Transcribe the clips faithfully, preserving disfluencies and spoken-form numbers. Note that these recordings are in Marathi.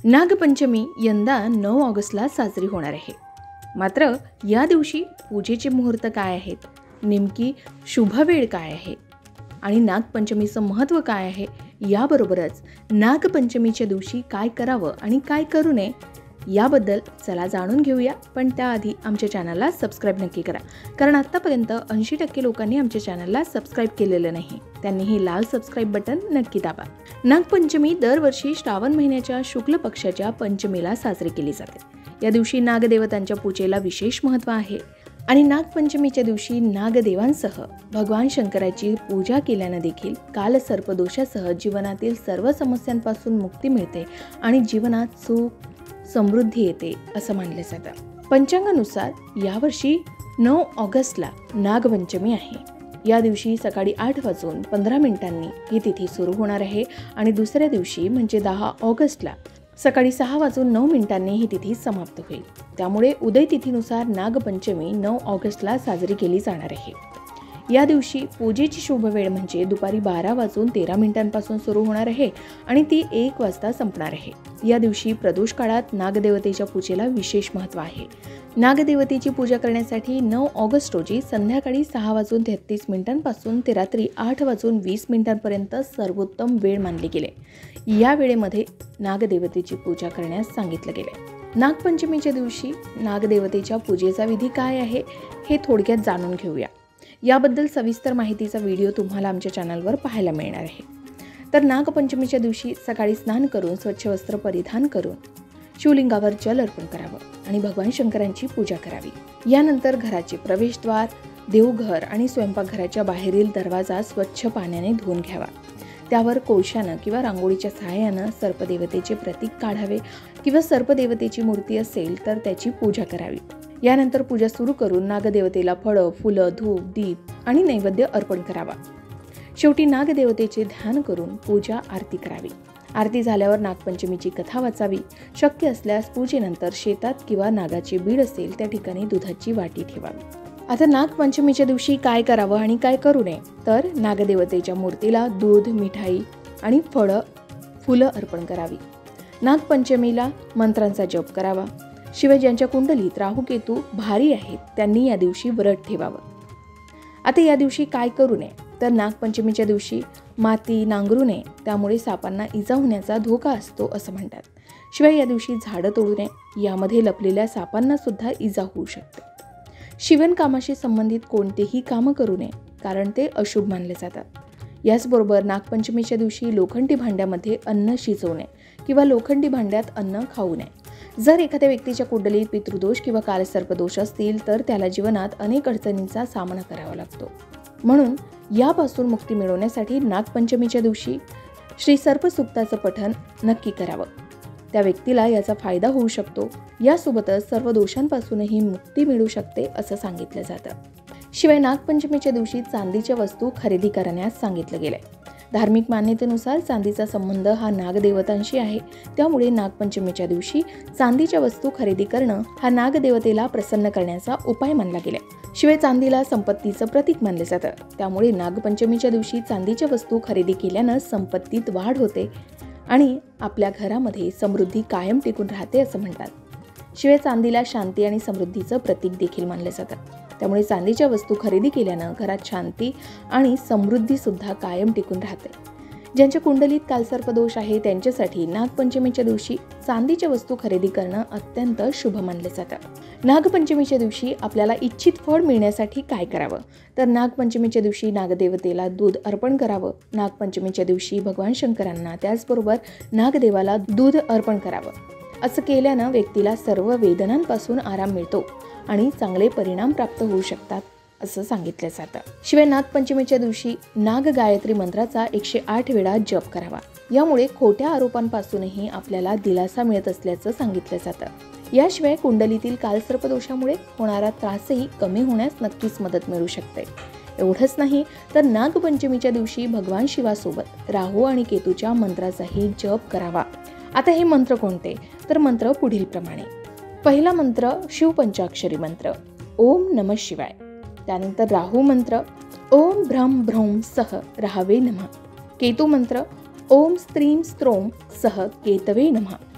नागपंचमी यंदा नऊ ऑगस्टला साजरी होणार आहे. मात्र या दिवशी पूजेचे मुहूर्त काय आहेत, नेमकी शुभवेळ काय आहे आणि नागपंचमीचं महत्त्व काय आहे, याबरोबरच नागपंचमीच्या दिवशी काय करावं आणि काय करू नये याबद्दल चला जाणून घेऊया. पण त्याआधी आमच्या चॅनलला सबस्क्राईब नक्की करा, कारण आत्तापर्यंत ऐंशी टक्के लोकांनी आमच्या चॅनलला सबस्क्राईब केलेलं नाही. त्यांनी हे लाल सबस्क्राईब बटन नक्की दाबा. नागपंचमी दरवर्षी श्रावण महिन्याच्या शुक्ल पक्षाच्या पंचमीला साजरी केली जाते. या दिवशी नागदेवतांच्या पूजेला विशेष महत्त्व आहे आणि नागपंचमीच्या दिवशी नागदेवांसह भगवान शंकराची पूजा केल्याने देखील कालसर्पदोषासह जीवनातील सर्व समस्यांपासून मुक्ती मिळते आणि जीवनात सुख समृद्धी येते असं मानलं जातं. पंचांगानुसार यावर्षी नऊ ऑगस्टला नागपंचमी आहे. या दिवशी सकाळी आठ वाजून पंधरा मिनिटांनी ही तिथी सुरू होणार आहे आणि दुसऱ्या दिवशी म्हणजे दहा ऑगस्टला सकाळी सहा वाजून नऊ मिनिटांनी ही तिथी समाप्त होईल. त्यामुळे उदय तिथीनुसार नागपंचमी नऊ ऑगस्टला साजरी केली जाणार आहे. या दिवशी पूजेची शुभ वेळ म्हणजे दुपारी बारा वाजून तेरा मिनिटांपासून सुरू होणार आहे आणि ती एक वाजता संपणार आहे. या दिवशी प्रदोष काळात नागदेवतेच्या पूजेला विशेष महत्त्व आहे. नागदेवतेची पूजा करण्यासाठी नऊ ऑगस्ट रोजी संध्याकाळी सहा वाजून तेहतीस मिनिटांपासून ते रात्री आठ वाजून वीस मिनिटांपर्यंत सर्वोत्तम वेळ मानली गेली. या वेळेमध्ये नागदेवतेची पूजा करण्यास सांगितलं गेले. नागपंचमीच्या दिवशी नागदेवतेच्या पूजेचा विधी काय आहे हे थोडक्यात जाणून घेऊया. याबद्दल सविस्तर माहितीचा व्हिडिओ तुम्हाला आमच्या चॅनलवर पाहायला मिळणार आहे. तर नागपंचमीच्या दिवशी सकाळी स्नान करून स्वच्छ वस्त्र परिधान करून शिवलिंगावर जल अर्पण करावं आणि भगवान शंकरांची पूजा करावी. यानंतर घराचे प्रवेशद्वार, देवघर आणि स्वयंपाकघराच्या बाहेरील दरवाजा स्वच्छ पाण्याने धुवून घ्यावा. त्यावर कोळशानं किंवा रांगोळीच्या सहाय्यानं सर्पदेवतेचे प्रतीक काढावे किंवा सर्पदेवतेची मूर्ती असेल तर त्याची पूजा करावी. यानंतर पूजा सुरू करून नागदेवतेला फळं, फुलं, धूप, दीप आणि नैवेद्य अर्पण करावा. शेवटी नागदेवतेचे ध्यान करून पूजा आरती करावी. आरती झाल्यावर नागपंचमीची कथा वाचावी. शक्य असल्यास पूजेनंतर शेतात किंवा नागाचे बीड असेल त्या ठिकाणी दुधाची वाटी ठेवावी. आता नागपंचमीच्या दिवशी काय करावं आणि काय करू नये, तर नागदेवतेच्या मूर्तीला दूध, मिठाई आणि फळं, फुलं अर्पण करावी. नागपंचमीला मंत्रांचा जप करावा. शिवाय ज्यांच्या कुंडलीत राहू केतू भारी आहेत त्यांनी या दिवशी व्रत ठेवावं. आता या दिवशी काय करू नये, तर नागपंचमीच्या दिवशी माती नांगरू नये, त्यामुळे सापांना इजा होण्याचा धोका असतो असं म्हणतात. शिवाय या दिवशी झाडं तोडू नये, यामध्ये लपलेल्या सापांना सुद्धा इजा होऊ शकते. शिवणकामाशी संबंधित कोणतेही कामं करू नये, कारण ते अशुभ मानले जातात. याचबरोबर नागपंचमीच्या दिवशी लोखंडी भांड्यामध्ये अन्न शिजवू नये किंवा लोखंडी भांड्यात अन्न खाऊ नये. जर एखाद्या व्यक्तीच्या कुंडलीत पितृदोष किंवा कालसर्पदोष असतील तर त्याला जीवनात अनेक अडचणींचा सामना करावा लागतो. म्हणून यापासून मुक्ती मिळवण्यासाठी नागपंचमीच्या दिवशी श्री सर्पसुक्ताचं पठण नक्की करावं. त्या व्यक्तीला याचा फायदा होऊ शकतो. यासोबतच सर्व दोषांपासूनही मुक्ती मिळू शकते असं सांगितलं जातं. शिवाय नागपंचमीच्या दिवशी चांदीच्या वस्तू खरेदी करण्यास सांगितलं गेलंय. धार्मिक मान्यतेनुसार चांदीचा संबंध हा नागदेवतांशी आहे. त्यामुळे नागपंचमीच्या दिवशी चांदीच्या वस्तू खरेदी करणं हा नागदेवतेला प्रसन्न करण्याचा उपाय मानला गेलाय. शिवाय चांदीला संपत्तीचं प्रतीक मानले जातं. त्यामुळे नागपंचमीच्या दिवशी चांदीच्या वस्तू खरेदी केल्यानं संपत्तीत वाढ होते आणि आपल्या घरामध्ये समृद्धी कायम टिकून राहते असं म्हणतात. शिवाय चांदीला शांती आणि समृद्धीचं प्रतीक देखील मानलं जातं. त्यामुळे चांदीच्या वस्तू खरेदी केल्यानं घरात शांती आणि समृद्धी सुद्धा कायम टिकून राहते. ज्यांच्या कुंडलीत कालसर्पदोष आहे त्यांच्यासाठी नागपंचमीच्या दिवशी चांदीच्या वस्तू खरेदी करणं अत्यंत शुभ मानले जातं. नागपंचमीच्या दिवशी आपल्याला इच्छित फळ मिळण्यासाठी काय करावं, तर नागपंचमीच्या दिवशी नागदेवतेला दूध अर्पण करावं. नागपंचमीच्या दिवशी भगवान शंकरांना त्याचबरोबर नागदेवाला दूध अर्पण करावं. असं केल्यानं व्यक्तीला सर्व वेदनांपासून आराम मिळतो आणि चांगले परिणाम प्राप्त होऊ शकतात असं सांगितलं जातं. शिवाय नागपंचमीच्या दिवशी नाग गायत्री मंत्राचा एकशे आठ वेळा जप करावा. यामुळे खोट्या आरोपांपासूनही आपल्याला दिलासा मिळत असल्याचं सांगितलं जातं. याशिवाय कुंडलीतील कालसर्पदोषामुळे होणारा त्रासही कमी होण्यास नक्कीच मदत मिळू शकते. एवढंच नाही तर नागपंचमीच्या दिवशी भगवान शिवासोबत राहू आणि केतूच्या मंत्राचाही जप करावा. आता हे मंत्र कोणते, तर मंत्र पुढील प्रमाणे. पहिला मंत्र शिवपंचाक्षरी मंत्र ओम नमः शिवाय. त्यानंतर राहू मंत्र ओम भ्रम भ्रौम सह राहवे नमः. केतू मंत्र ओम स्त्रीम स्त्रोम सह केतवे नमः.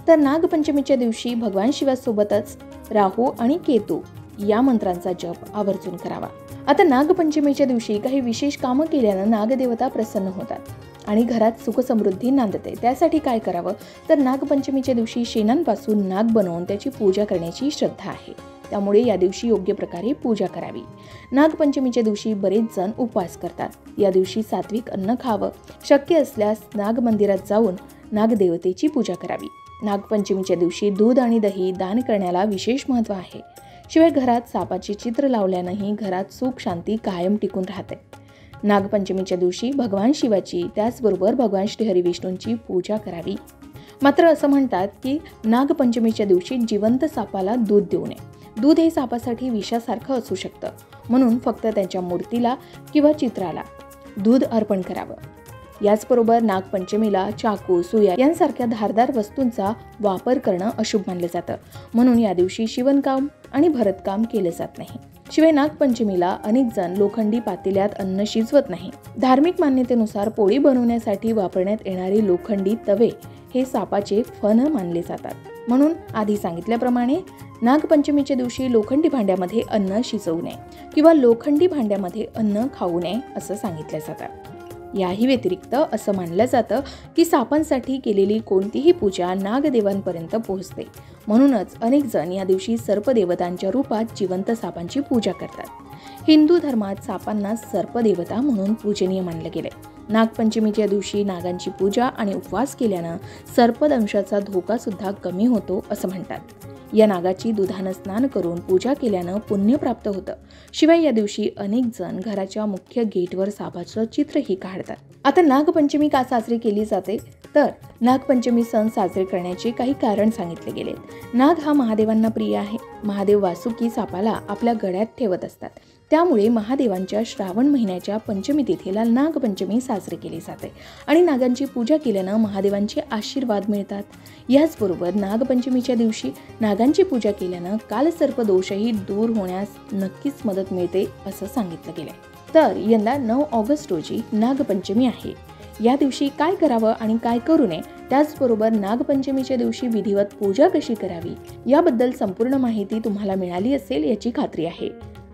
तर नागपंचमीच्या दिवशी भगवान शिवासोबतच राहू आणि केतू या मंत्रांचा जप आवर्जून करावा। आता नागपंचमीच्या दिवशी काही विशेष कामं केल्यानं नागदेवता प्रसन्न होतात आणि घरात सुख समृद्धी नांदते। त्यासाठी काय करावं तर नागपंचमीच्या दिवशी शेणांपासून नाग बनवून त्याची पूजा करण्याची श्रद्धा आहे, त्यामुळे या दिवशी योग्य प्रकारे पूजा करावी। नागपंचमीच्या दिवशी बरेच जण उपवास करतात। या दिवशी सात्विक अन्न खावं, शक्य असल्यास नाग मंदिरात जाऊन नागदेवतेची पूजा करावी। नागपंचमीच्या दिवशी दूध आणि दही दान करण्याला विशेष महत्त्व आहे। शिवाय घरात सापाचे चित्र लावल्यानंही घरात सुख शांती कायम टिकून राहते। नागपंचमीच्या दिवशी भगवान शिवाची त्याचबरोबर भगवान श्रीहरी विष्णूंची पूजा करावी। मात्र असं म्हणतात की नागपंचमीच्या दिवशी जिवंत सापाला दूध देऊ नये। दूध हे सापासाठी विषासारखं असू शकतं, म्हणून फक्त त्यांच्या मूर्तीला किंवा चित्राला दूध अर्पण करावं। याचबरोबर नागपंचमीला चाकू, सुया यांसारख्या धारदार वस्तूंचा वापर करणं अशुभ मानलं जातं, म्हणून या दिवशी शिवणकाम आणि भरतकाम केलं जात नाही। शिवाय नागपंचमीला अनेक जण लोखंडी पातेल्यात अन्न शिजवत नाही। धार्मिक मान्यतेनुसार पोळी बनवण्यासाठी वापरण्यात येणारे लोखंडी तवे हे सापाचे फण मानले जातात, म्हणून आधी सांगितल्याप्रमाणे नागपंचमीच्या दिवशी लोखंडी भांड्यामध्ये अन्न शिजवू नये किंवा लोखंडी भांड्यामध्ये अन्न खाऊ नये असं सांगितलं जातं। याही व्यतिरिक्त असं मानलं जातं की सापांसाठी केलेली कोणतीही पूजा नागदेवांपर्यंत पोहोचते, म्हणूनच अनेक जण या दिवशी सर्पदेवतांच्या रूपात जिवंत सापांची पूजा करतात। हिंदू धर्मात सापांना सर्पदेवता म्हणून पूजनीय मानलं गेले। नागपंचमीच्या दिवशी नागांची पूजा आणि उपवास केल्यानं सर्पदंशाचा धोका सुद्धा कमी होतो असं म्हणतात। या नागाची दुधानं स्नान करून पूजा केल्यानं पुण्य प्राप्त होतं। शिवाय या दिवशी अनेक जण घराच्या मुख्य गेटवर सापाचं चित्रही काढतात। आता नागपंचमी का साजरी केली जाते तर नागपंचमी सण साजरे करण्याचे काही कारण सांगितले गेले। नाग हा महादेवांना प्रिय आहे। महादेव वासुकी सापाला आपल्या गळ्यात ठेवत असतात, त्यामुळे महादेवांच्या श्रावण महिन्याच्या पंचमी तिथीला नागपंचमी साजरी केली जाते आणि नागांची पूजा केल्यानं महादेवांचे आशीर्वाद मिळतात। याचबरोबर नागपंचमीच्या दिवशी नागांची पूजा केल्यानं कालसर्प दोषही दूर होण्यास नक्कीच मदत मिळते असं सांगितलं गेलंय। तर यंदा नऊ ऑगस्ट रोजी नागपंचमी आहे। या दिवशी काय करावं आणि काय करू नये, त्याचबरोबर नागपंचमीच्या दिवशी विधिवत पूजा कशी करावी याबद्दल संपूर्ण माहिती तुम्हाला मिळाली असेल याची खात्री आहे।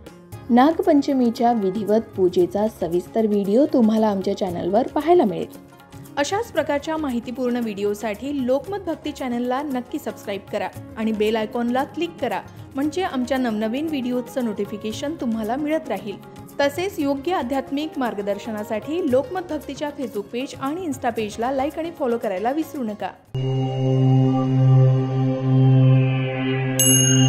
नागपंचमीच्या विधिवत पूजेचा सविस्तर व्हिडिओ तुम्हाला आमच्या चॅनलवर पाहायला मिळेल। अशाच प्रकारच्या माहितीपूर्ण व्हिडिओसाठी लोकमत भक्ती चॅनलला नक्की सबस्क्राईब करा आणि बेल आयकॉनला क्लिक करा, म्हणजे आमच्या नवनवीन व्हिडिओचं नोटिफिकेशन तुम्हाला मिळत राहील। तसेच योग्य आध्यात्मिक मार्गदर्शनासाठी लोकमत भक्तीच्या फेसबुक पेज आणि इन्स्टा पेजला लाईक आणि फॉलो करायला विसरू नका।